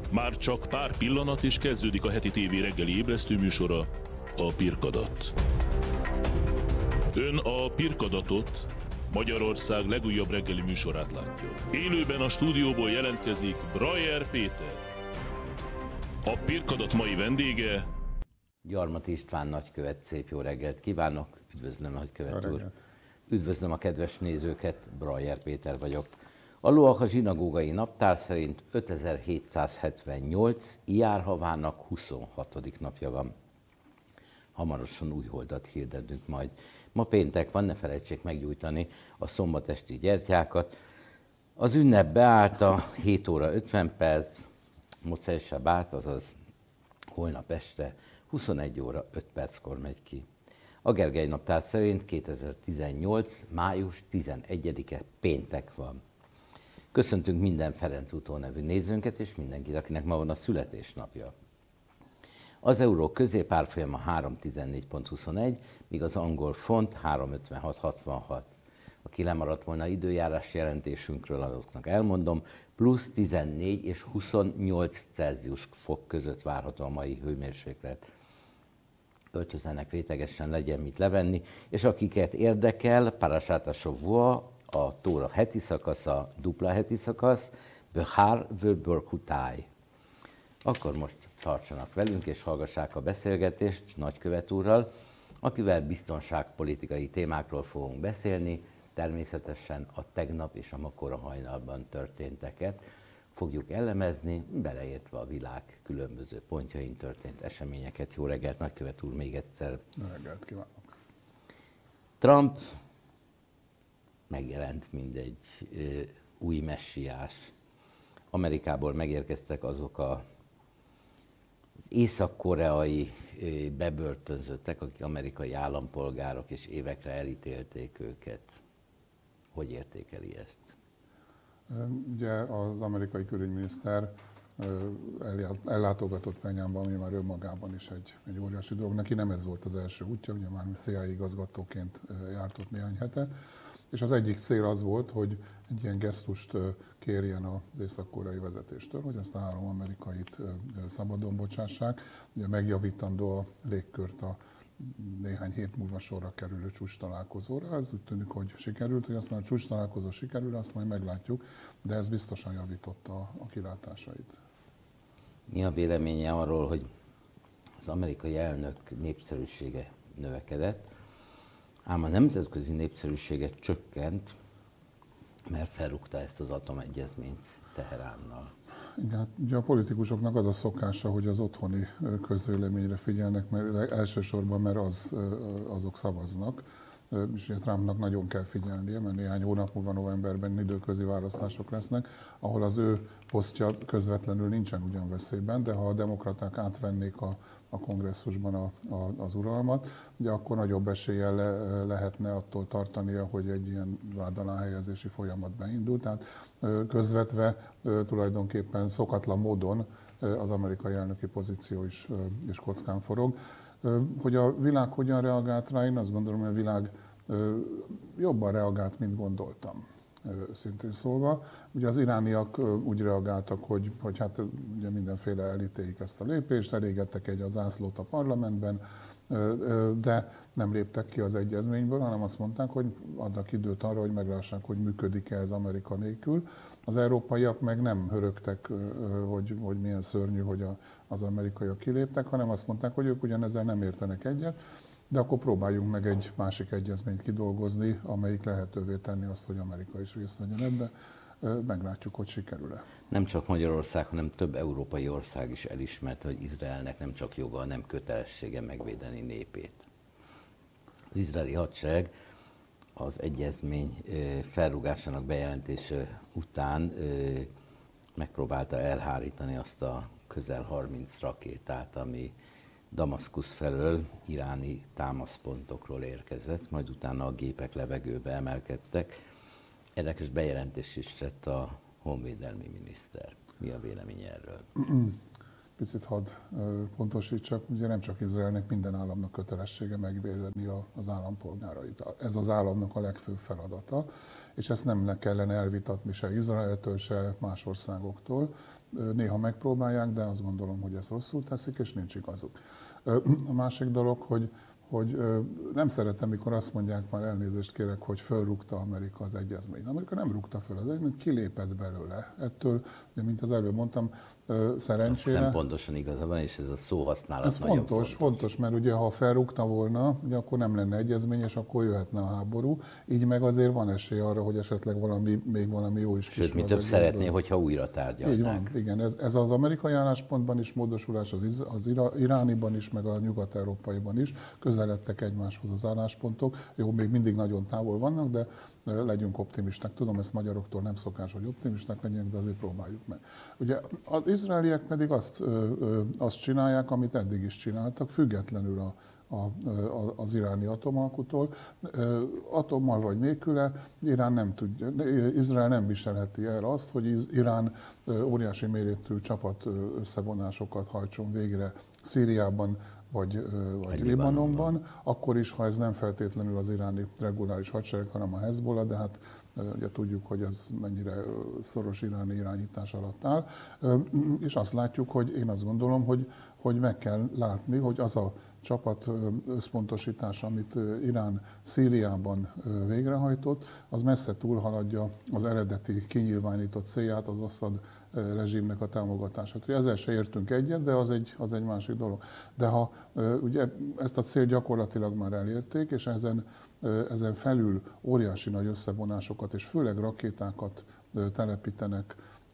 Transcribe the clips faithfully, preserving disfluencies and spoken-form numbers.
Már csak pár pillanat és kezdődik a heti tévé reggeli ébresztő műsora, a Pirkadat. Ön a Pirkadatot, Magyarország legújabb reggeli műsorát látja. Élőben a stúdióból jelentkezik Brajer Péter. A Pirkadat mai vendége... Gyarmati István nagykövet, szép jó reggelt kívánok, üdvözlöm nagykövet úr. Üdvözlöm a kedves nézőket, Brajer Péter vagyok. A Loach a zsinagógai naptár szerint ötezer-hétszázhetvennyolc Iyár havának huszonhatodik napja van. Hamarosan új holdat hirdetünk majd. Ma péntek van, ne felejtsék meggyújtani a szombatesti gyertyákat. Az ünnep beállt a hét óra ötven perc, Mocai Sabát, azaz holnap este huszonegy óra öt perckor megy ki. A Gergely naptár szerint kétezer-tizennyolc május tizenegyedike péntek van. Köszöntünk minden Ferenc úton nevű nézőnket és mindenkit, akinek ma van a születésnapja. Az euró középárfolyama három tizennégy pont huszonegy, míg az angol font három ötvenhat hatvanhat. Aki lemaradt volna időjárás jelentésünkről, azoknak elmondom, plusz tizennégy és huszonnyolc Celsius fok között várható a mai hőmérséklet. Öltözzenek rétegesen, legyen mit levenni, és akiket érdekel, Parashat ha-Shavua, a Tóra heti szakasza, dupla heti szakasz, Behar v'Berkutai. Akkor most tartsanak velünk és hallgassák a beszélgetést nagykövet úrral, akivel biztonságpolitikai témákról fogunk beszélni, természetesen a tegnap és a makora hajnalban történteket fogjuk elemezni, beleértve a világ különböző pontjain történt eseményeket. Jó reggelt, nagykövet úr, még egyszer. Jó reggelt kívánok. Trump megjelent, mint egy ö, új messiás. Amerikából megérkeztek azok a, az észak-koreai ö, bebörtönzöttek, akik amerikai állampolgárok, és évekre elítélték őket. Hogy értékeli ezt? Ugye az amerikai külügyminiszter ellátogatott Penyánba, ami már önmagában is egy, egy óriási dolog. Neki nem ez volt az első útja, ugye már C I A igazgatóként járt ott néhány hete. És az egyik cél az volt, hogy egy ilyen gesztust kérjen az észak-koreai vezetéstől, hogy ezt a három amerikait szabadon bocsássák, ugye megjavítandó a légkört a néhány hét múlva sorra kerülő csúcs találkozóra. Ez úgy tűnik, hogy sikerült, hogy aztán a csúcs találkozó sikerül, azt majd meglátjuk, de ez biztosan javította a, a kilátásait. Mi a véleménye arról, hogy az amerikai elnök népszerűsége növekedett, ám a nemzetközi népszerűsége csökkent, mert felrúgta ezt az atomegyezményt Teheránnal. Igen, ugye a politikusoknak az a szokása, hogy az otthoni közvéleményre figyelnek, mert elsősorban, mert az, azok szavaznak. És ugye Trumpnak nagyon kell figyelnie, mert néhány hónap múlva novemberben időközi választások lesznek, ahol az ő posztja közvetlenül nincsen ugyan veszélyben, de ha a demokraták átvennék a, a kongresszusban a, a, az uralmat, ugye akkor nagyobb eséllyel le, lehetne attól tartania, hogy egy ilyen vád alá helyezési folyamat beindul. Tehát közvetve tulajdonképpen szokatlan módon az amerikai elnöki pozíció is, is kockán forog. Hogy a világ hogyan reagált rá, én azt gondolom, hogy a világ jobban reagált, mint gondoltam, szintén szólva. Ugye az irániak úgy reagáltak, hogy, hogy hát ugye mindenféle elítélik ezt a lépést, elégettek egy az zászlót a parlamentben, de nem léptek ki az egyezményből, hanem azt mondták, hogy adnak időt arra, hogy meglássák, hogy működik-e ez Amerika nélkül. Az európaiak meg nem hörögtek, hogy, hogy milyen szörnyű, hogy a, az amerikaiak kiléptek, hanem azt mondták, hogy ők ugyanezzel nem értenek egyet, de akkor próbáljunk meg egy másik egyezményt kidolgozni, amelyik lehetővé tenni azt, hogy Amerika is részt vegyen ebbe. Meglátjuk, hogy sikerül-e. Nem csak Magyarország, hanem több európai ország is elismerte, hogy Izraelnek nem csak joga, hanem kötelessége megvédeni népét. Az izraeli hadsereg az egyezmény felrúgásának bejelentése után megpróbálta elhárítani azt a közel harminc rakétát, ami Damaszkusz felől iráni támaszpontokról érkezett, majd utána a gépek levegőbe emelkedtek. Érdekes bejelentés is tett a honvédelmi miniszter. Mi a vélemény erről? picit hadd pontosítsak, ugye nem csak Izraelnek, minden államnak kötelessége megvédeni az állampolgárait. Ez az államnak a legfőbb feladata, és ezt nem kellene elvitatni se Izraeltől, se más országoktól. Néha megpróbálják, de azt gondolom, hogy ezt rosszul teszik, és nincs igazuk. A másik dolog, hogy hogy nem szeretem, mikor azt mondják, már elnézést kérek, hogy fölrúgta Amerika az egyezményt. Amerika nem rúgta föl az egyezményt, kilépett belőle. Ettől, mint az előbb mondtam, szerencsére... Azt pontosan igaza van, és ez a szóhasználat ez nagyon fontos, fontos. fontos, mert ugye ha felrúgta volna, ugye akkor nem lenne egyezmény, és akkor jöhetne a háború. Így meg azért van esély arra, hogy esetleg valami, még valami jó is kisül. Sőt, mi több szeretné, hogyha újra tárgyalnák. Így van, igen. Ez, ez az amerikai álláspontban is módosulás, az, az irániban is, meg a nyugat-európaiban is. Közeledtek egymáshoz az álláspontok. Jó, még mindig nagyon távol vannak, de legyünk optimisták. Tudom, ezt magyaroktól nem szokás, hogy optimisták legyenek, de azért próbáljuk meg. Ugye az izraeliek pedig azt, azt csinálják, amit eddig is csináltak, függetlenül a, a, az iráni atomalkutól. Atommal vagy nélküle Irán nem tudja, Izrael nem viselheti el azt, hogy Irán óriási méretű csapat összevonásokat hajtson végre Szíriában, vagy, vagy Libanonban, akkor is, ha ez nem feltétlenül az iráni reguláris hadsereg, hanem a Hezbollah, de hát ugye tudjuk, hogy ez mennyire szoros iráni irányítás alatt áll. És azt látjuk, hogy én azt gondolom, hogy, hogy meg kell látni, hogy az a csapat összpontosítása, amit Irán Szíriában végrehajtott, az messze túlhaladja az eredeti kinyilvánított célját, az Assad rezsimnek a támogatását. Ezzel se értünk egyet, de az egy, az egy másik dolog. De ha ugye ezt a célt gyakorlatilag már elérték, és ezen, ezen felül óriási nagy összevonásokat, és főleg rakétákat telepítenek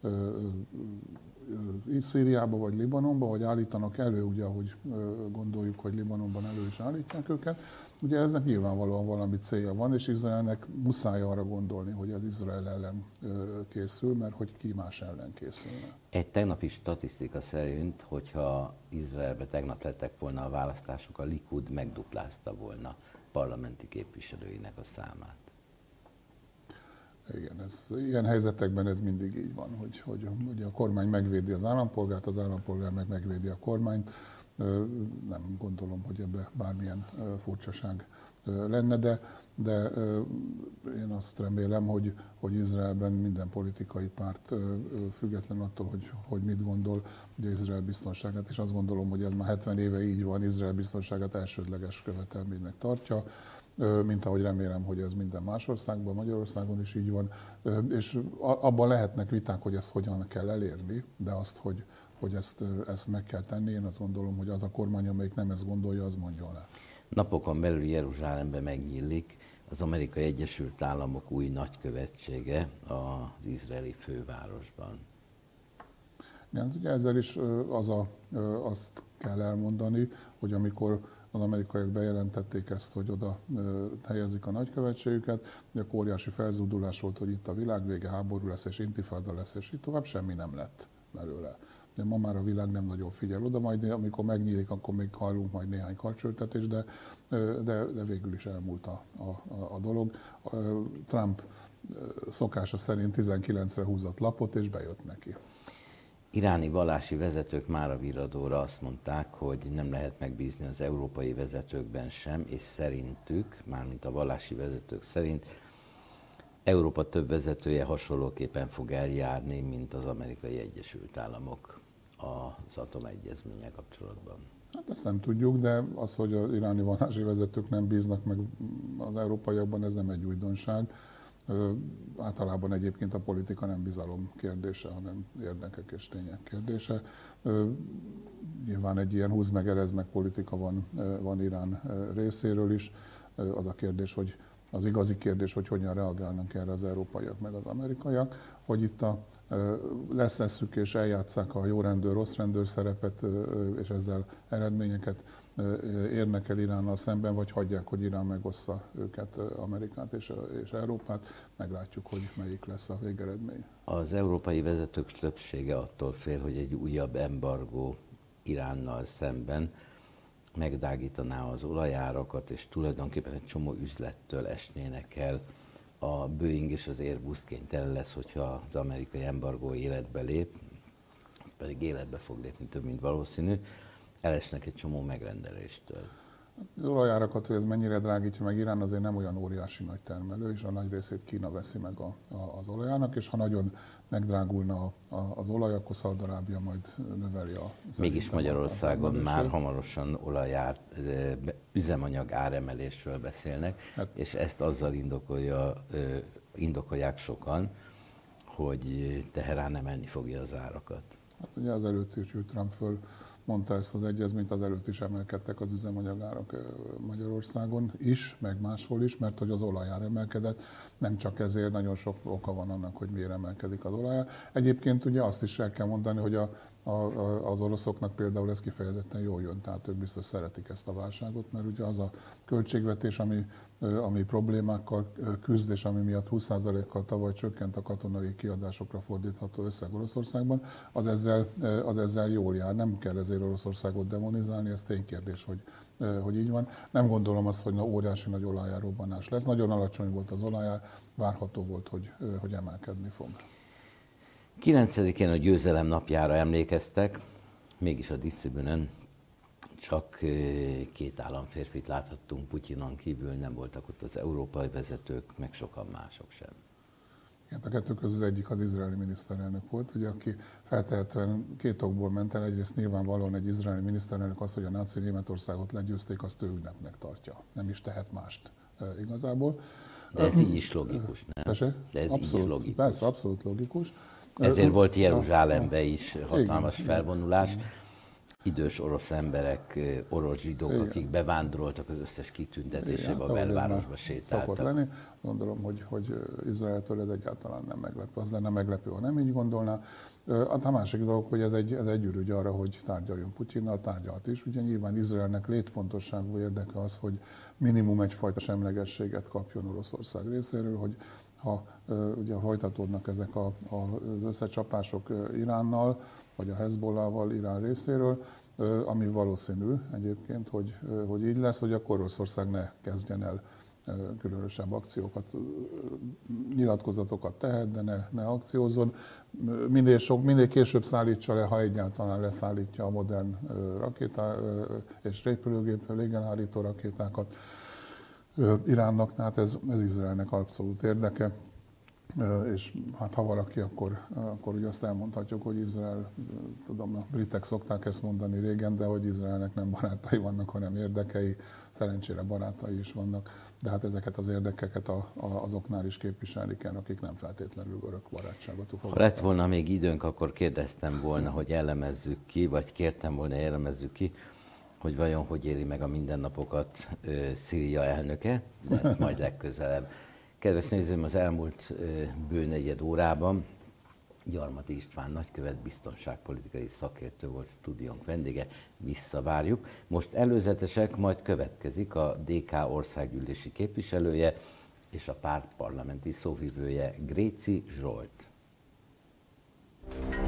Szíriába vagy Libanonba, vagy állítanak elő, ugye, ahogy gondoljuk, hogy Libanonban elő is állítják őket. Ugye eznek nyilvánvalóan valami célja van, és Izraelnek muszáj arra gondolni, hogy az Izrael ellen készül, mert hogy ki más ellen készülne. Egy tegnapi statisztika szerint, hogyha Izraelbe tegnap lettek volna a választások, a Likud megduplázta volna parlamenti képviselőinek a számát. Igen, ez, ilyen helyzetekben ez mindig így van, hogy, hogy, hogy a kormány megvédi az állampolgárt, az állampolgár meg megvédi a kormányt. Nem gondolom, hogy ebbe bármilyen furcsaság lenne, de, de én azt remélem, hogy, hogy Izraelben minden politikai párt független attól, hogy, hogy mit gondol, ugye Izrael biztonságát, és azt gondolom, hogy ez már hetven éve így van, Izrael biztonságát elsődleges követelménynek tartja, mint ahogy remélem, hogy ez minden más országban, Magyarországon is így van, és abban lehetnek viták, hogy ezt hogyan kell elérni, de azt, hogy, hogy ezt, ezt meg kell tenni, én azt gondolom, hogy az a kormány, amelyik nem ezt gondolja, az mondjon le. Napokon belül Jeruzsálemben megnyílik az Amerikai Egyesült Államok új nagykövetsége az izraeli fővárosban. Igen, ugye ezzel is az a, azt kell elmondani, hogy amikor az amerikaiak bejelentették ezt, hogy oda helyezik a nagykövetségüket, akkor óriási felzúdulás volt, hogy itt a világvége, háború lesz, és intifáda lesz, és így tovább, semmi nem lett belőle. De ma már a világ nem nagyon figyel oda, majd amikor megnyílik, akkor még hallunk majd néhány karcsöltetést, de, de, de végül is elmúlt a, a, a dolog. Trump szokása szerint tizenkilencre húzott lapot, és bejött neki. Iráni vallási vezetők már a viradóra azt mondták, hogy nem lehet megbízni az európai vezetőkben sem, és szerintük, mármint a vallási vezetők szerint, Európa több vezetője hasonlóképpen fog eljárni, mint az Amerikai Egyesült Államok az atomegyezménnyel kapcsolatban. Hát ezt nem tudjuk, de az, hogy az iráni vallási vezetők nem bíznak meg az európaiakban, ez nem egy újdonság. Általában egyébként a politika nem bizalom kérdése, hanem érdekek és tények kérdése. Nyilván egy ilyen húz meg, erez meg politika van, van Irán részéről is. Az a kérdés, hogy az igazi kérdés, hogy hogyan reagálnak erre az európaiak meg az amerikaiak, hogy itt a, lesz eszük és eljátsszák a jó rendőr, rossz rendőr szerepet, és ezzel eredményeket érnek el Iránnal szemben, vagy hagyják, hogy Irán megossza őket, Amerikát és, és Európát. Meglátjuk, hogy melyik lesz a végeredmény. Az európai vezetők többsége attól fél, hogy egy újabb embargó Iránnal szemben megdágítaná az olajárakat, és tulajdonképpen egy csomó üzlettől esnének el. A Boeing és az Airbus kénytelen lesz, hogyha az amerikai embargó életbe lép, az pedig életbe fog lépni, több mint valószínű, elesnek egy csomó megrendeléstől. Az olajárakat, hogy ez mennyire drágítja meg Irán, azért nem olyan óriási nagy termelő, és a nagy részét Kína veszi meg a, a, az olajának, és ha nagyon megdrágulna a, a, az olaj, akkor Szaúd-Arábia majd növeli a... Mégis Magyarországon a már hamarosan olajár, üzemanyag áremelésről beszélnek, hát, és ezt azzal indokolja, indokolják sokan, hogy Teherán emelni fogja az árakat. Hát ugye az előtt is Trump föl mondta ezt az egyezményt, az előtt is emelkedtek az üzemanyagárak Magyarországon is, meg máshol is, mert hogy az olajár emelkedett, nem csak ezért, nagyon sok oka van annak, hogy miért emelkedik az olajár. Egyébként ugye azt is el kell mondani, hogy a, a, az oroszoknak például ez kifejezetten jól jön, tehát ők biztos szeretik ezt a válságot, mert ugye az a költségvetés, ami, ami problémákkal küzd, és ami miatt húsz százalékkal tavaly csökkent a katonai kiadásokra fordítható összeg Oroszországban, az ezzel, az ezzel jól jár. Nem kell ezért Oroszországot demonizálni, ez ténykérdés, hogy, hogy így van. Nem gondolom azt, hogy na, óriási nagy olajárrobbanás lesz. Nagyon alacsony volt az olajár, várható volt, hogy, hogy emelkedni fog. kilencedikén a győzelem napjára emlékeztek, mégis a dísztribünön csak két államférfit láthattunk, Putyinon kívül nem voltak ott az európai vezetők, meg sokan mások sem. A kettő közül egyik az izraeli miniszterelnök volt, ugye, aki feltehetően két okból ment el. Egyrészt nyilvánvalóan egy izraeli miniszterelnök az, hogy a náci Németországot legyőzték, azt ő ünnepnek tartja. Nem is tehet mást e, igazából. De ez így is logikus, nem? Tese? De ez abszolút, így is logikus. Persze, abszolút logikus. Ezért volt Jeruzsálemben is hatalmas igen, felvonulás. Igen. Idős orosz emberek, orosz zsidók, igen, akik bevándoroltak az összes kitüntetésébe, a belvárosba sétáltak. Szokott lenni. Gondolom, hogy, hogy Izraeltől ez egyáltalán nem meglepő. Az lenne meglepő, ha nem így gondolná. A másik dolog, hogy ez egy, ez egy ürügy arra, hogy tárgyaljon Putyinnal, tárgyalt is. Ugye nyilván Izraelnek létfontosságú érdeke az, hogy minimum egyfajta semlegességet kapjon Oroszország részéről, hogy ha ugye folytatódnak ezek a, a, az összecsapások Iránnal, vagy a Hezbollahval Irán részéről, ami valószínű egyébként, hogy, hogy így lesz, hogy akkor Oroszország ne kezdjen el különösebb akciókat, nyilatkozatokat tehet, de ne, ne akciózzon. Minél, sok, minél később szállítsa le, ha egyáltalán leszállítja a modern rakétá és repülőgép légelhárító rakétákat Iránnak, tehát ez, ez Izraelnek abszolút érdeke. És hát ha valaki, akkor, akkor ugye azt elmondhatjuk, hogy Izrael, tudom, a britek szokták ezt mondani régen, de hogy Izraelnek nem barátai vannak, hanem érdekei, szerencsére barátai is vannak, de hát ezeket az érdekeket a, a, azoknál is képviselni kell, akik nem feltétlenül örök barátságot fogadnak. Ha lett volna még időnk, akkor kérdeztem volna, hogy elemezzük ki, vagy kértem volna, elemezzük ki, hogy vajon hogy éli meg a mindennapokat Szíria elnöke, de ezt majd legközelebb. Kedves nézőim, az elmúlt bő negyed órában Gyarmati István nagykövet, biztonságpolitikai szakértő volt stúdiónk vendége, visszavárjuk. Most előzetesek, majd következik a dé ká országgyűlési képviselője és a párt parlamenti szóvivője, Gréci Zsolt.